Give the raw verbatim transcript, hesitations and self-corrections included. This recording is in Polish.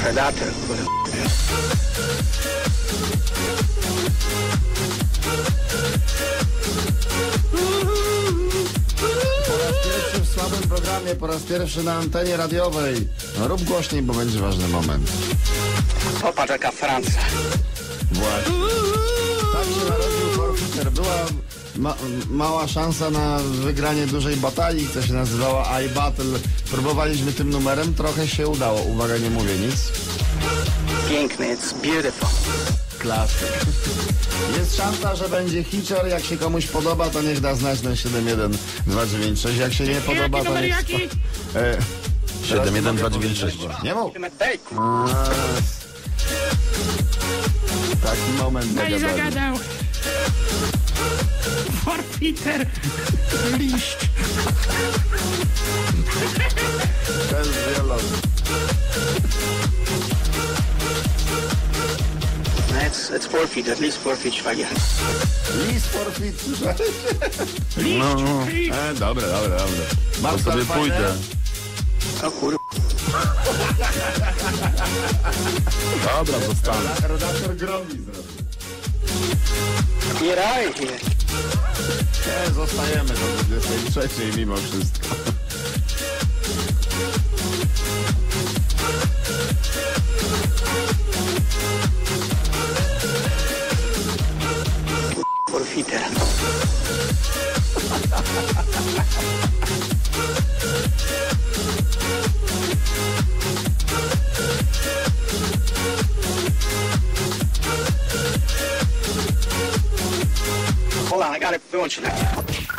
Predator, kurwa. Po raz pierwszy w słabym programie, po raz pierwszy na antenie radiowej. No, rób głośniej, bo będzie ważny moment. Popatrz jaka Francja. Właśnie. Tak się narodził Forfeiter. Była ma mała szansa na wygranie dużej batalii, która się nazywała iBattle. Próbowaliśmy tym numerem, trochę się udało. Uwaga, nie mówię nic. Piękny, it's beautiful. Klasyk. Jest szansa, że będzie hicior. Jak się komuś podoba, to niech da znać na siedem jeden dwa dziewięć sześć. Jak się nie podoba, to numer niech... jaki? E, siedem jeden dwa dziewięć sześć. Nie mów. Daj, kurwa. Taki moment No i zagadali. zagadał. Forfeiter. Liść. Ten wielon. It's, it's forfeit, at least forfeit, szwagier. List forfeit, słyszałeś? Liść. No, no. Liść. E, dobre, dobre, dobre. To Masz sobie tam pójdę. O kurwa. Dobra, zostanę. fajne? Redaktor gromi zrobił. Get out of here. Nie, zostajemy do dwudziestej trzeciej mimo wszystko. Forfeiter. Hold on, I got it. Wyłącz się.